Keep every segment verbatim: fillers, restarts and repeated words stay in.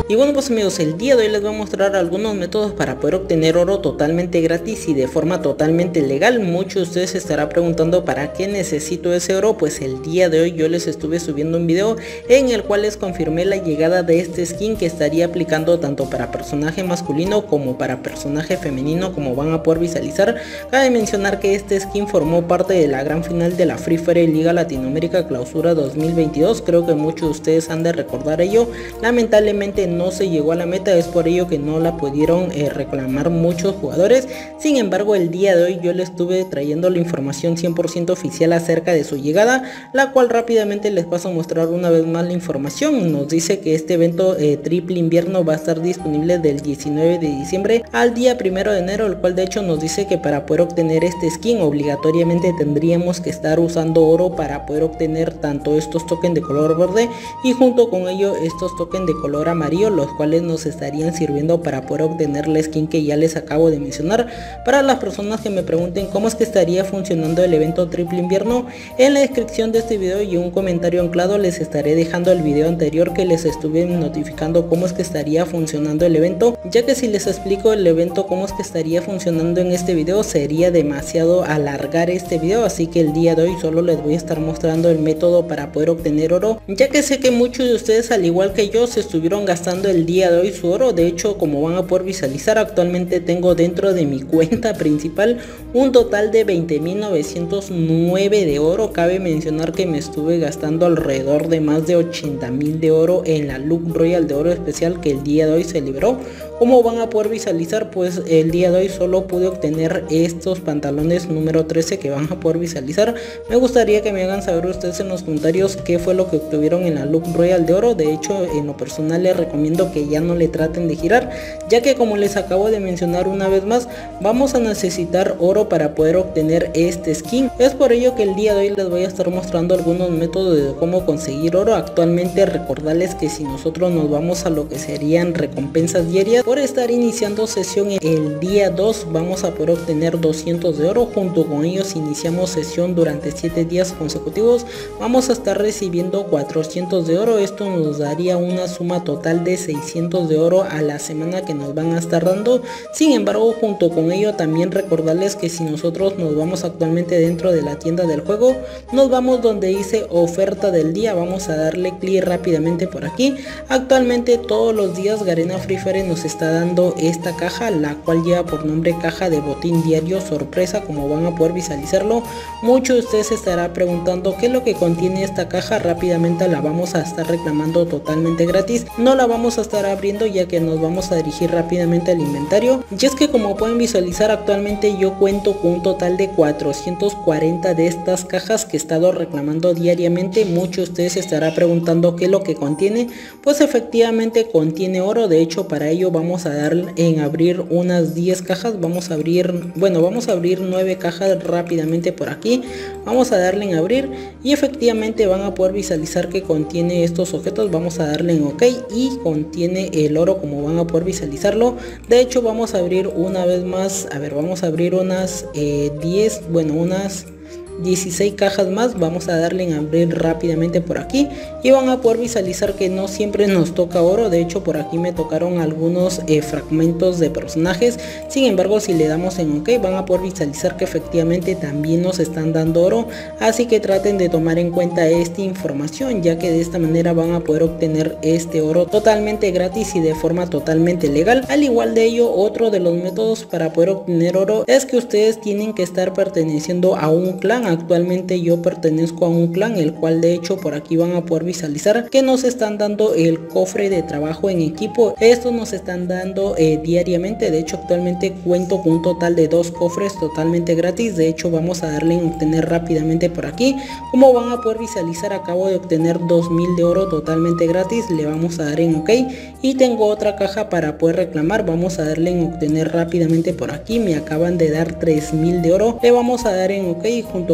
Y bueno, pues amigos, el día de hoy les voy a mostrar algunos métodos para poder obtener oro totalmente gratis y de forma totalmente legal. Muchos de ustedes se estarán preguntando para qué necesito ese oro. Pues el día de hoy yo les estuve subiendo un video en el cual les confirmé la llegada de este skin que estaría aplicando tanto para personaje masculino como para personaje femenino, como van a poder visualizar. Cabe mencionar que este skin formó parte de la gran final de la Free Fire Liga Latinoamérica Clausura dos mil veintidós. Creo que muchos de ustedes han de recordar ello. Lamentablemente no no se llegó a la meta, es por ello que no la pudieron eh, reclamar muchos jugadores. Sin embargo, el día de hoy yo les estuve trayendo la información cien por ciento oficial acerca de su llegada, la cual rápidamente les paso a mostrar una vez más la información. Nos dice que este evento eh, triple invierno va a estar disponible del diecinueve de diciembre al día primero de enero, el cual de hecho nos dice que para poder obtener este skin obligatoriamente tendríamos que estar usando oro para poder obtener tanto estos tokens de color verde y junto con ello estos tokens de color amarillo, los cuales nos estarían sirviendo para poder obtener la skin que ya les acabo de mencionar. Para las personas que me pregunten cómo es que estaría funcionando el evento triple invierno, en la descripción de este video y un comentario anclado les estaré dejando el video anterior que les estuve notificando cómo es que estaría funcionando el evento, ya que si les explico el evento cómo es que estaría funcionando en este video sería demasiado alargar este video, así que el día de hoy solo les voy a estar mostrando el método para poder obtener oro, ya que sé que muchos de ustedes al igual que yo se estuvieron gastando el día de hoy su oro. De hecho, como van a poder visualizar, actualmente tengo dentro de mi cuenta principal un total de veinte mil novecientos nueve de oro. Cabe mencionar que me estuve gastando alrededor de más de ochenta mil de oro en la Look Royal de oro especial que el día de hoy se liberó. Como van a poder visualizar, pues el día de hoy solo pude obtener estos pantalones número trece que van a poder visualizar. Me gustaría que me hagan saber ustedes en los comentarios qué fue lo que obtuvieron en la Look Royal de oro. De hecho, en lo personal les recomiendo que ya no le traten de girar, ya que como les acabo de mencionar una vez más, vamos a necesitar oro para poder obtener este skin. Es por ello que el día de hoy les voy a estar mostrando algunos métodos de cómo conseguir oro. Actualmente recordarles que si nosotros nos vamos a lo que serían recompensas diarias, por estar iniciando sesión el día dos vamos a poder obtener doscientos de oro. Junto con ellos iniciamos sesión durante siete días consecutivos, vamos a estar recibiendo cuatrocientos de oro. Esto nos daría una suma total de seiscientos de oro a la semana que nos van a estar dando. Sin embargo, junto con ello también recordarles que si nosotros nos vamos actualmente dentro de la tienda del juego, nos vamos donde dice oferta del día, vamos a darle clic rápidamente por aquí. Actualmente todos los días Garena Free Fire nos está dando esta caja, la cual lleva por nombre caja de botín diario sorpresa, como van a poder visualizarlo. Muchos de ustedes se estará preguntando qué es lo que contiene esta caja. Rápidamente la vamos a estar reclamando totalmente gratis, no la vamos a estar abriendo ya que nos vamos a dirigir rápidamente al inventario. Y es que como pueden visualizar, actualmente yo cuento con un total de cuatrocientos cuarenta de estas cajas que he estado reclamando diariamente. Muchos de ustedes se estará preguntando qué es lo que contiene. Pues efectivamente contiene oro. De hecho, para ello vamos a dar en abrir unas diez cajas. Vamos a abrir, bueno, vamos a abrir nueve cajas rápidamente por aquí. Vamos a darle en abrir y efectivamente van a poder visualizar que contiene estos objetos. Vamos a darle en ok y contiene el oro, como van a poder visualizarlo. De hecho, vamos a abrir una vez más, a ver, vamos a abrir unas eh, diez, bueno, unas dieciséis cajas más. Vamos a darle en abrir rápidamente por aquí y van a poder visualizar que no siempre nos toca oro. De hecho, por aquí me tocaron algunos eh, fragmentos de personajes. Sin embargo, si le damos en ok, van a poder visualizar que efectivamente también nos están dando oro, así que traten de tomar en cuenta esta información, ya que de esta manera van a poder obtener este oro totalmente gratis y de forma totalmente legal. Al igual de ello, otro de los métodos para poder obtener oro es que ustedes tienen que estar perteneciendo a un clan. Actualmente yo pertenezco a un clan, el cual de hecho por aquí van a poder visualizar que nos están dando el cofre de trabajo en equipo. Estos nos están dando eh, diariamente. De hecho, actualmente cuento con un total de dos cofres totalmente gratis. De hecho, vamos a darle en obtener rápidamente por aquí. Como van a poder visualizar, acabo de obtener dos mil de oro totalmente gratis. Le vamos a dar en ok y tengo otra caja para poder reclamar. Vamos a darle en obtener rápidamente por aquí. Me acaban de dar tres mil de oro. Le vamos a dar en ok y junto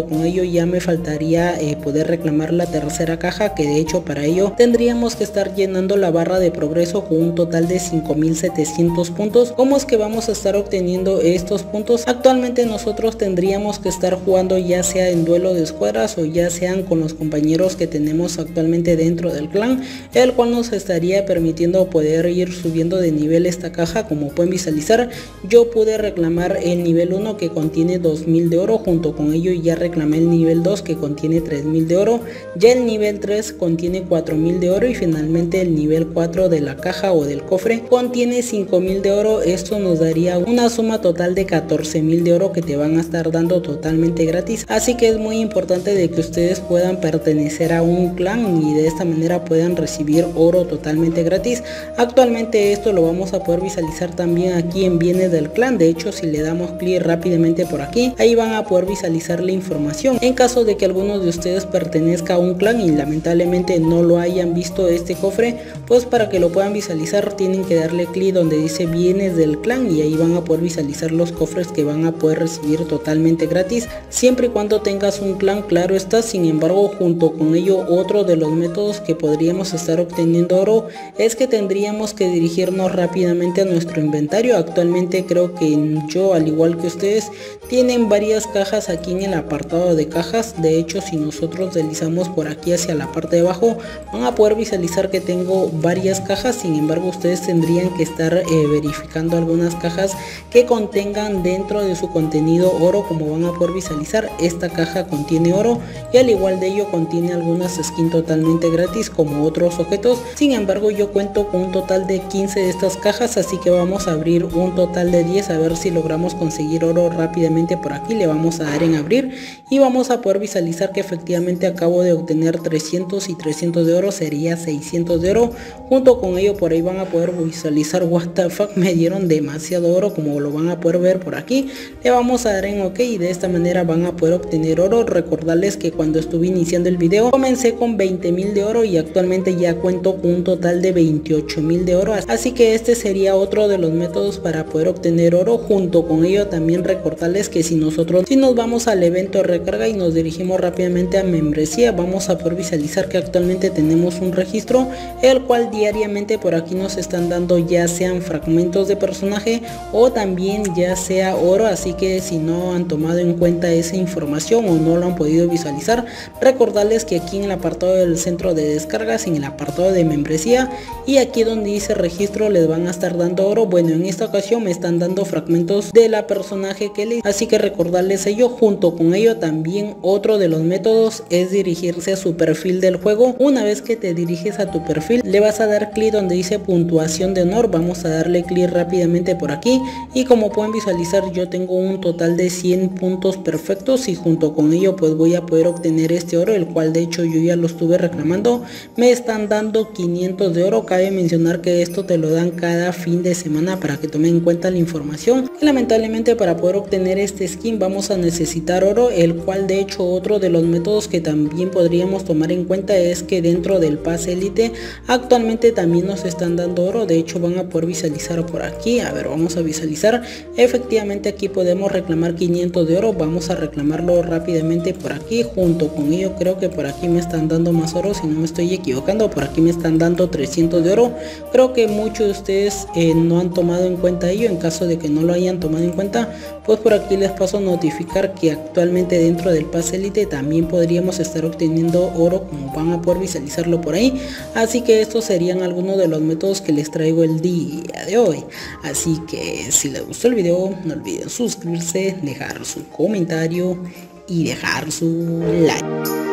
junto con ello ya me faltaría eh, poder reclamar la tercera caja, que de hecho para ello tendríamos que estar llenando la barra de progreso con un total de cinco mil setecientos puntos. ¿Cómo es que vamos a estar obteniendo estos puntos? Actualmente nosotros tendríamos que estar jugando ya sea en duelo de escuadras o ya sean con los compañeros que tenemos actualmente dentro del clan, el cual nos estaría permitiendo poder ir subiendo de nivel esta caja. Como pueden visualizar, yo pude reclamar el nivel uno que contiene dos mil de oro, junto con ello ya reclamé el nivel dos que contiene tres mil de oro, ya el nivel tres contiene cuatro mil de oro y finalmente el nivel cuatro de la caja o del cofre contiene cinco mil de oro. Esto nos daría una suma total de catorce mil de oro que te van a estar dando totalmente gratis, así que es muy importante de que ustedes puedan pertenecer a un clan y de esta manera puedan recibir oro totalmente gratis. Actualmente esto lo vamos a poder visualizar también aquí en bienes del clan. De hecho, si le damos clic rápidamente por aquí, ahí van a poder visualizar la información. En caso de que alguno de ustedes pertenezca a un clan y lamentablemente no lo hayan visto este cofre, pues para que lo puedan visualizar tienen que darle clic donde dice bienes del clan y ahí van a poder visualizar los cofres que van a poder recibir totalmente gratis, siempre y cuando tengas un clan, claro está. Sin embargo, junto con ello, otro de los métodos que podríamos estar obteniendo oro es que tendríamos que dirigirnos rápidamente a nuestro inventario. Actualmente creo que yo, al igual que ustedes, tienen varias cajas aquí en el apartado de cajas. De hecho, si nosotros deslizamos por aquí hacia la parte de abajo, van a poder visualizar que tengo varias cajas. Sin embargo, ustedes tendrían que estar eh, verificando algunas cajas que contengan dentro de su contenido oro. Como van a poder visualizar, esta caja contiene oro y al igual de ello contiene algunas skins totalmente gratis como otros objetos. Sin embargo, yo cuento con un total de quince de estas cajas, así que vamos a abrir un total de diez a ver si logramos conseguir oro rápidamente. Por aquí le vamos a dar en abrir y vamos a poder visualizar que efectivamente acabo de obtener trescientos y trescientos de oro, sería seiscientos de oro. Junto con ello por ahí van a poder visualizar, what the fuck, me dieron demasiado oro, como lo van a poder ver por aquí. Le vamos a dar en ok y de esta manera van a poder obtener oro. Recordarles que cuando estuve iniciando el video comencé con veinte mil de oro y actualmente ya cuento con un total de veintiocho mil de oro, así que este sería otro de los métodos para poder obtener oro. Junto con ello también recordarles que si nosotros si nos vamos al evento de recarga y nos dirigimos rápidamente a membresía, vamos a poder visualizar que actualmente tenemos un registro el cual diariamente por aquí nos están dando ya sean fragmentos de personaje o también ya sea oro, así que si no han tomado en cuenta esa información o no lo han podido visualizar, recordarles que aquí en el apartado del centro de descargas, en el apartado de membresía y aquí donde dice registro, les van a estar dando oro. Bueno, en esta ocasión me están dando fragmentos de la personaje Kelly, así que recordarles ello. Junto con ello también otro de los métodos es dirigirse a su perfil del juego. Una vez que te diriges a tu perfil, le vas a dar clic donde dice puntuación de honor, vamos a darle clic rápidamente por aquí y como pueden visualizar yo tengo un total de cien puntos perfectos y junto con ello pues voy a poder obtener este oro, el cual de hecho yo ya lo estuve reclamando. Me están dando quinientos de oro. Cabe mencionar que esto te lo dan cada fin de semana para que tomen en cuenta la información. Y lamentablemente para poder obtener este skin vamos a necesitar oro, el cual de hecho otro de los métodos que también podríamos tomar en cuenta es que dentro del pase élite actualmente también nos están dando oro. De hecho van a poder visualizar por aquí, a ver, vamos a visualizar, efectivamente aquí podemos reclamar quinientos de oro. Vamos a reclamarlo rápidamente por aquí. Junto con ello creo que por aquí me están dando más oro, si no me estoy equivocando, por aquí me están dando trescientos de oro. Creo que muchos de ustedes eh, no han tomado en cuenta ello. En caso de que no lo hayan tomado en cuenta, pues por aquí les paso a notificar que actualmente dentro del pase élite también podríamos estar obteniendo oro, como van a poder visualizarlo por ahí. Así que estos serían algunos de los métodos que les traigo el día de hoy. Así que si les gustó el video, no olviden suscribirse, dejar su comentario y dejar su like.